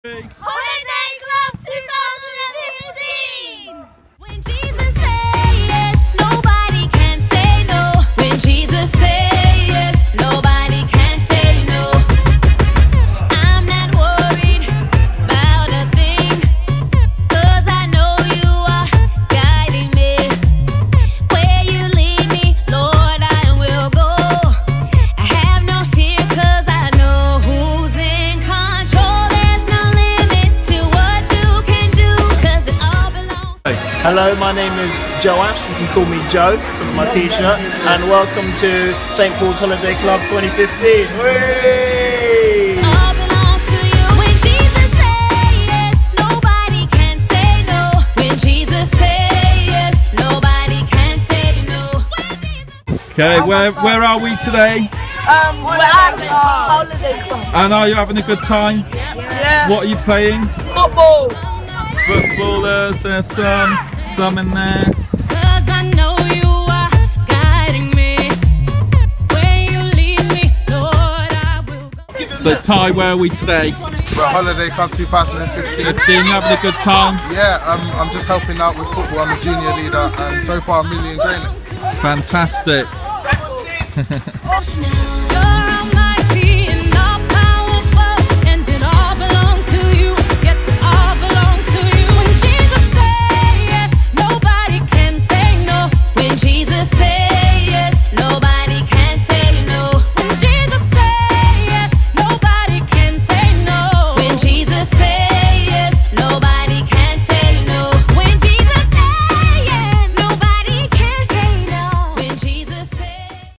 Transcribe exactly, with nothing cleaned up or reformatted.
Holiday Club twenty fifteen! When Jesus says yes, nobody can say no. When Jesus says yes, nobody can say no. I'm not worried about a thing, 'cause I know you are guiding me. Where you lead me, Lord, I will go. I have no fear, 'cause I know who's in control. There's no limit to what you can do, 'cause it all belongs. Hello, my name is Joe Ash, you can call me Joe, this is my t-shirt, and welcome to Saint Paul's Holiday Club twenty fifteen. Whee! All belongs to you. When Jesus says yes, nobody can say no. When Jesus says yes, nobody can say no. Okay, where where are we today? Um, we're at Holiday Club. And are you having a good time? Yeah. What are you playing? Football. Footballers, there's some, some in there. 'Cause I know you are guiding me. Where you lead me, Lord, I will go. So Ty, where are we today? We're at Holiday Club twenty fifteen. fifteen, having a good time? Yeah, um, I'm just helping out with football. I'm a junior leader, and so far I'm really enjoying it. Fantastic. Now